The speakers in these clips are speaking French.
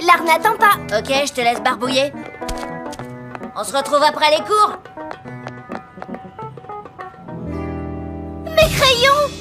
L'art n'attend pas. Ok, je te laisse barbouiller. On se retrouve après les cours. Mes crayons!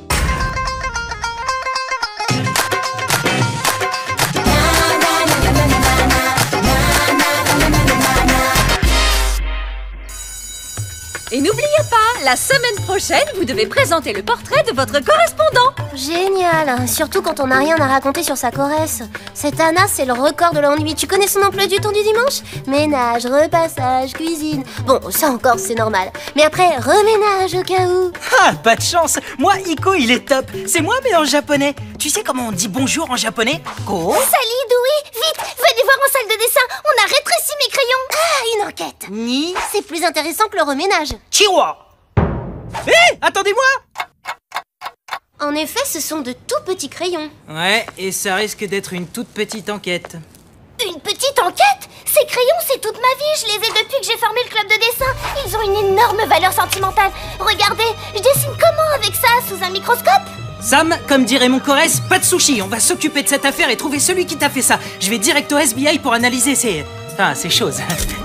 Et n'oubliez pas, la semaine prochaine, vous devez présenter le portrait de votre correspondant. Génial, surtout quand on n'a rien à raconter sur sa Corrèze. Cette Anna, c'est le record de l'ennui. Tu connais son emploi du temps du dimanche? Ménage, repassage, cuisine. Bon, ça encore, c'est normal. Mais après, reménage au cas où. Ah, pas de chance. Moi, Iko, il est top. C'est moi, mais en japonais. Tu sais comment on dit bonjour en japonais? Ko? Salut, Dewey. Vite, venez voir en salle de dessin. On a rétréci mes crayons. Ah, une enquête. Ni C'est plus intéressant que le reménage. Chiwa. Hé, attendez-moi. En effet, ce sont de tout petits crayons. Ouais, et ça risque d'être une toute petite enquête. Une petite enquête? Ces crayons, c'est toute ma vie. Je les ai depuis que j'ai formé le club de dessin. Ils ont une énorme valeur sentimentale. Regardez, je dessine comment avec ça, sous un microscope? Sam, comme dirait mon Corrèze, pas de sushi. On va s'occuper de cette affaire et trouver celui qui t'a fait ça. Je vais direct au SBI pour analyser ces choses.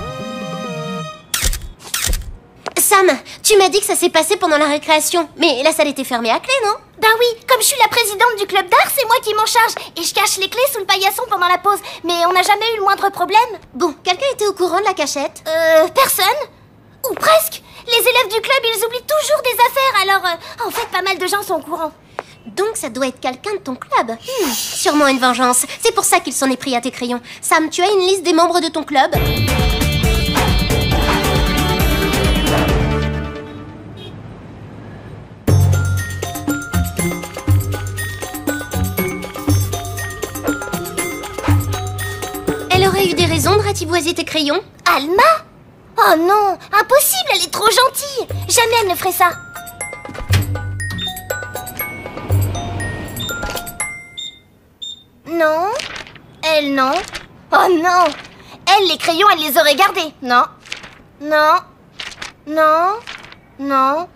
Sam, tu m'as dit que ça s'est passé pendant la récréation. Mais la salle était fermée à clé, non? Ben oui, comme je suis la présidente du club d'art, c'est moi qui m'en charge. Et je cache les clés sous le paillasson pendant la pause. Mais on n'a jamais eu le moindre problème. Bon, quelqu'un était au courant de la cachette? Personne. Ou presque. Les élèves du club, ils oublient toujours des affaires. Alors, en fait, pas mal de gens sont au courant. Donc ça doit être quelqu'un de ton club. Sûrement une vengeance. C'est pour ça qu'il s'en est pris à tes crayons. Sam, tu as une liste des membres de ton club? Elle aurait eu des raisons de ratiboiser tes crayons? Alma? Oh non, impossible, elle est trop gentille. Jamais elle ne ferait ça. Non. Elle, non. Oh non. Elle, les crayons, elle les aurait gardés. Non. Non. Non. Non.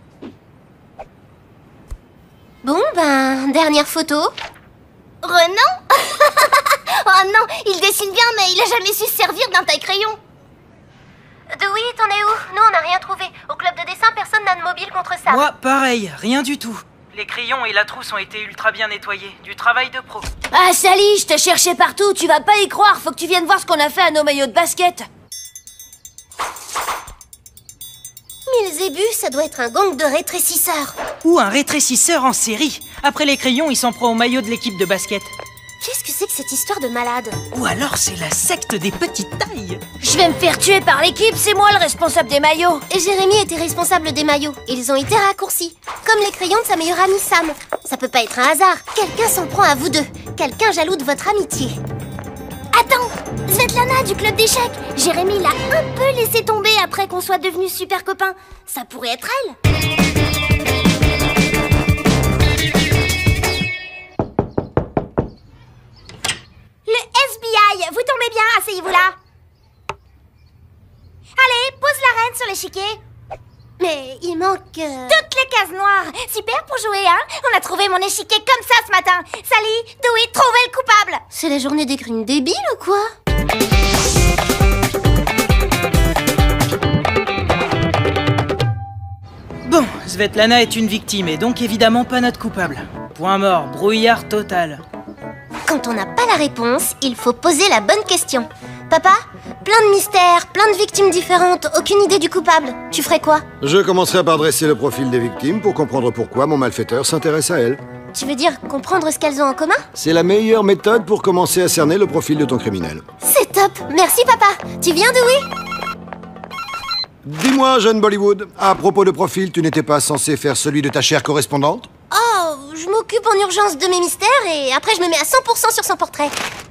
Bon, ben, dernière photo. Renan? Oh non, il dessine bien, mais il a jamais su se servir d'un taille-crayon. Dewey, t'en es où? Nous, on n'a rien trouvé. Au club de dessin, personne n'a de mobile contre ça. Moi, pareil, rien du tout. Les crayons et la trousse ont été ultra bien nettoyés. Du travail de pro. Ah, Sally, je t'ai cherché partout, tu vas pas y croire. Faut que tu viennes voir ce qu'on a fait à nos maillots de basket. Milzébus, ça doit être un gang de rétrécisseurs. Ou un rétrécisseur en série. Après les crayons, il s'en prend au maillot de l'équipe de basket. Qu'est-ce que c'est que cette histoire de malade? Ou alors c'est la secte des petites tailles. Je vais me faire tuer par l'équipe, c'est moi le responsable des maillots. Et Jérémy était responsable des maillots. Ils ont été raccourcis. Comme les crayons de sa meilleure amie Sam. Ça peut pas être un hasard. Quelqu'un s'en prend à vous deux. Quelqu'un jaloux de votre amitié. Attends, Svetlana du club d'échecs. Jérémy l'a un peu laissé tomber après qu'on soit devenus super copains. Ça pourrait être elle. FBI, vous tombez bien, asseyez-vous là. Allez, pose la reine sur l'échiquier. Mais il manque... Toutes les cases noires. Super pour jouer, hein. On a trouvé mon échiquier comme ça ce matin. Sally, Dewey, trouvez le coupable. C'est la journée des crimes débiles ou quoi? Bon, Svetlana est une victime et donc évidemment pas notre coupable. Point mort, brouillard total. Quand on n'a pas la réponse, il faut poser la bonne question. Papa, plein de mystères, plein de victimes différentes, aucune idée du coupable. Tu ferais quoi? Je commencerai par dresser le profil des victimes pour comprendre pourquoi mon malfaiteur s'intéresse à elles. Tu veux dire comprendre ce qu'elles ont en commun? C'est la meilleure méthode pour commencer à cerner le profil de ton criminel. C'est top. Merci papa. Tu viens Dewey? Dis-moi, jeune Bollywood, à propos de profil, tu n'étais pas censé faire celui de ta chère correspondante? Oh, je m'occupe en urgence de mes mystères et après je me mets à 100% sur son portrait.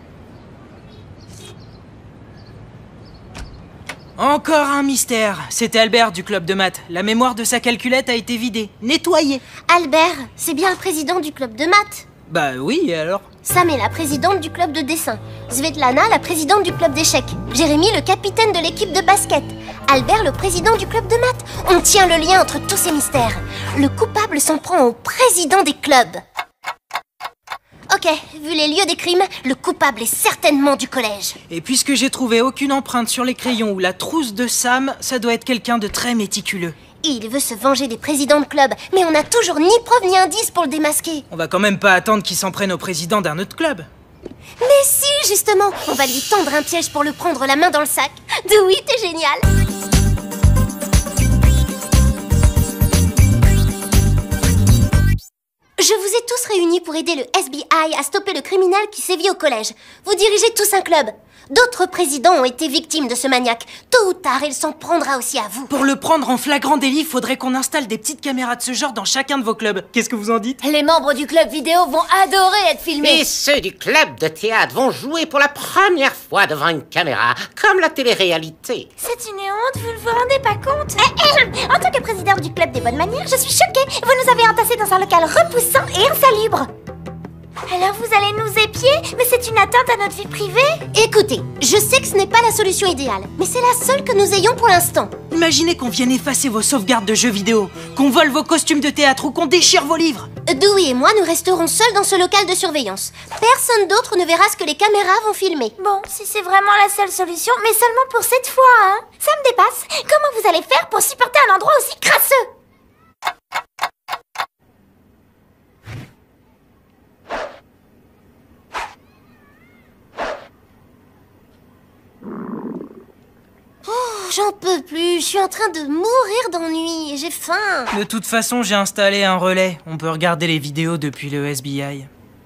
Encore un mystère. C'était Albert du club de maths. La mémoire de sa calculette a été vidée, nettoyée. Albert, c'est bien le président du club de maths. Bah oui, et alors? Sam est la présidente du club de dessin. Svetlana, la présidente du club d'échecs. Jérémy, le capitaine de l'équipe de basket. Albert, le président du club de maths. On tient le lien entre tous ces mystères. Le coupable s'en prend au président des clubs. Ok, Ok, vu les lieux des crimes, le coupable est certainement du collège. Et puisque j'ai trouvé aucune empreinte sur les crayons ou la trousse de Sam, ça doit être quelqu'un de très méticuleux. Il veut se venger des présidents de club, mais on n'a toujours ni preuve ni indice pour le démasquer. On va quand même pas attendre qu'il s'en prenne au président d'un autre club. Mais si, justement, on va lui tendre un piège pour le prendre la main dans le sac. Dewey, t'es génial. Je vous ai tous réunis pour aider le SBI à stopper le criminel qui sévit au collège. Vous dirigez tous un club. D'autres présidents ont été victimes de ce maniaque. Tôt ou tard, il s'en prendra aussi à vous. Pour le prendre en flagrant délit, faudrait qu'on installe des petites caméras de ce genre dans chacun de vos clubs. Qu'est-ce que vous en dites? Les membres du club vidéo vont adorer être filmés. Et ceux du club de théâtre vont jouer pour la première fois devant une caméra, comme la télé-réalité. C'est une honte, vous ne vous rendez pas compte? En tant que présidente du club des bonnes manières, je suis choquée. Vous nous avez entassés dans un local repoussant et insalubre. Alors vous allez nous épier? Mais c'est une atteinte à notre vie privée? Écoutez, je sais que ce n'est pas la solution idéale, mais c'est la seule que nous ayons pour l'instant. Imaginez qu'on vienne effacer vos sauvegardes de jeux vidéo, qu'on vole vos costumes de théâtre ou qu'on déchire vos livres. Dewey et moi, nous resterons seuls dans ce local de surveillance. Personne d'autre ne verra ce que les caméras vont filmer. Bon, si c'est vraiment la seule solution, mais seulement pour cette fois, hein. Ça me dépasse. Comment vous allez faire pour supporter un endroit aussi crasseux? J'en peux plus, je suis en train de mourir d'ennui, j'ai faim. De toute façon, j'ai installé un relais. On peut regarder les vidéos depuis le SBI.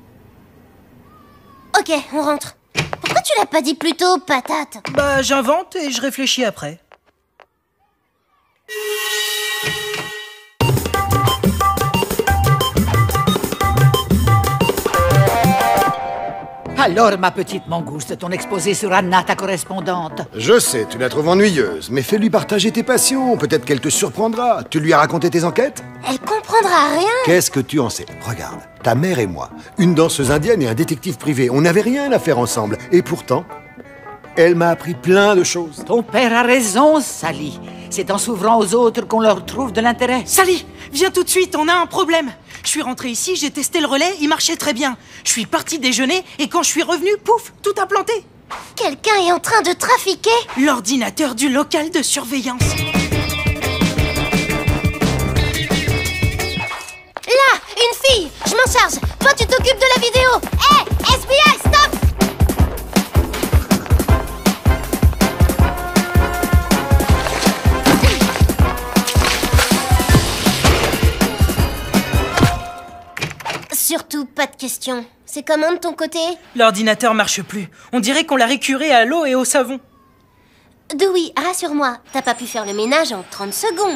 Ok, on rentre. Pourquoi tu l'as pas dit plus tôt, patate? Bah, j'invente et je réfléchis après. Alors, ma petite mangouste, ton exposé sur Anna, ta correspondante. Je sais, tu la trouves ennuyeuse, mais fais-lui partager tes passions. Peut-être qu'elle te surprendra. Tu lui as raconté tes enquêtes? Elle comprendra rien. Qu'est-ce que tu en sais? Regarde, ta mère et moi, une danseuse indienne et un détective privé, on n'avait rien à faire ensemble. Et pourtant, elle m'a appris plein de choses. Ton père a raison, Sally. C'est en s'ouvrant aux autres qu'on leur trouve de l'intérêt. Sally, viens tout de suite, on a un problème. Je suis rentré ici, j'ai testé le relais, il marchait très bien. Je suis parti déjeuner et quand je suis revenu, pouf, tout a planté. Quelqu'un est en train de trafiquer. L'ordinateur du local de surveillance. Là, une fille, je m'en charge. Toi, tu t'occupes de la vidéo. Hé, SBI, stop! Surtout pas de questions. C'est comment de ton côté? L'ordinateur marche plus. On dirait qu'on l'a récuré à l'eau et au savon. Dewey, rassure-moi, t'as pas pu faire le ménage en 30 secondes.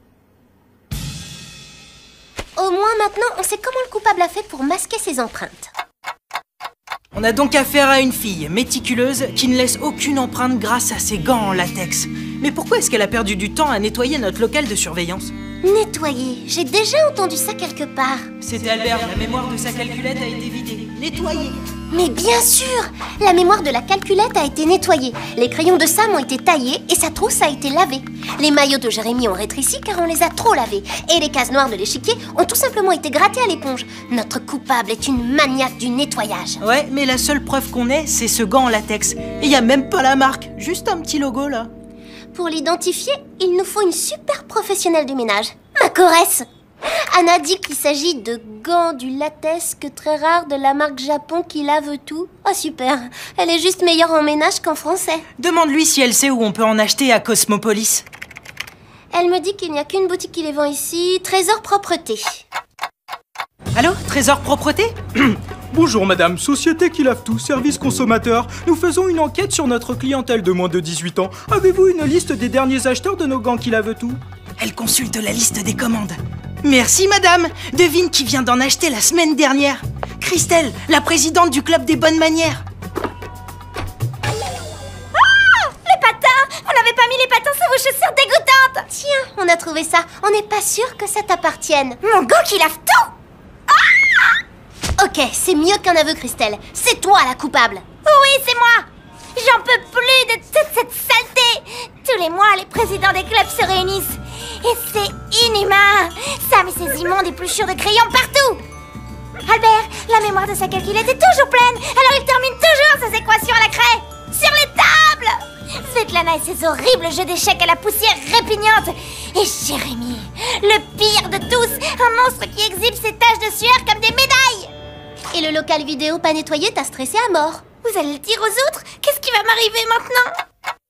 Au moins maintenant, on sait comment le coupable a fait pour masquer ses empreintes. On a donc affaire à une fille méticuleuse qui ne laisse aucune empreinte grâce à ses gants en latex. Mais pourquoi est-ce qu'elle a perdu du temps à nettoyer notre local de surveillance? Nettoyer, j'ai déjà entendu ça quelque part. C'était Albert, la mémoire de sa calculette a été vidée. Nettoyée. Mais bien sûr, la mémoire de la calculette a été nettoyée. Les crayons de Sam ont été taillés et sa trousse a été lavée. Les maillots de Jérémy ont rétréci car on les a trop lavés. Et les cases noires de l'échiquier ont tout simplement été grattées à l'éponge. Notre coupable est une maniaque du nettoyage. Ouais, mais la seule preuve qu'on ait, c'est ce gant en latex. Et y a même pas la marque, juste un petit logo là. Pour l'identifier, il nous faut une super professionnelle du ménage. Ma Corresse! Anna dit qu'il s'agit de gants du latex très rare de la marque Japon qui lave tout. Oh super, elle est juste meilleure en ménage qu'en français. Demande-lui si elle sait où on peut en acheter à Cosmopolis. Elle me dit qu'il n'y a qu'une boutique qui les vend ici, Trésor Propreté. Allô, Trésor Propreté? Bonjour madame, société qui lave tout, service consommateur. Nous faisons une enquête sur notre clientèle de moins de 18 ans. Avez-vous une liste des derniers acheteurs de nos gants qui lavent tout? Elle consulte la liste des commandes. Merci madame. Devine qui vient d'en acheter la semaine dernière. Christelle, la présidente du club des bonnes manières. Oh, les patins! Vous n'avez pas mis les patins sur vos chaussures dégoûtantes! Tiens, on a trouvé ça. On n'est pas sûr que ça t'appartienne. Mon gant qui lave tout! Ok, c'est mieux qu'un aveu, Christelle. C'est toi la coupable. Oui, c'est moi! J'en peux plus de toute cette saleté! Tous les mois, les présidents des clubs se réunissent. Et c'est inhumain! Sam et ses immondes épluchures de crayons partout! Albert, la mémoire de sa calculette est toujours pleine, alors il termine toujours ses équations à la craie. Sur les tables! Svetlana et ses horribles jeux d'échecs à la poussière répugnante. Et Jérémy, le pire de tous, un monstre qui exhibe ses taches de sueur comme des médailles. Et le local vidéo pas nettoyé t'a stressé à mort. Vous allez le dire aux autres? Qu'est-ce qui va m'arriver maintenant?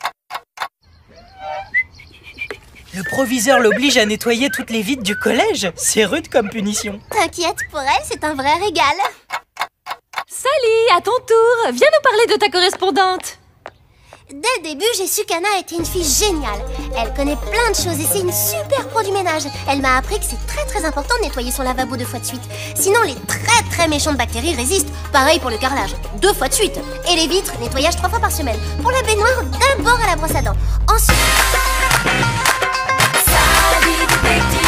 Le proviseur l'oblige à nettoyer toutes les vitres du collège. C'est rude comme punition. T'inquiète, pour elle, c'est un vrai régal. Sally, à ton tour, viens nous parler de ta correspondante. Dès le début, j'ai su qu'Anna était une fille géniale. Elle connaît plein de choses et c'est une super pro du ménage. Elle m'a appris que c'est très important de nettoyer son lavabo 2 fois de suite. Sinon, les très méchantes bactéries résistent. Pareil pour le carrelage, 2 fois de suite. Et les vitres, nettoyage 3 fois par semaine. Pour la baignoire, d'abord à la brosse à dents. Ensuite...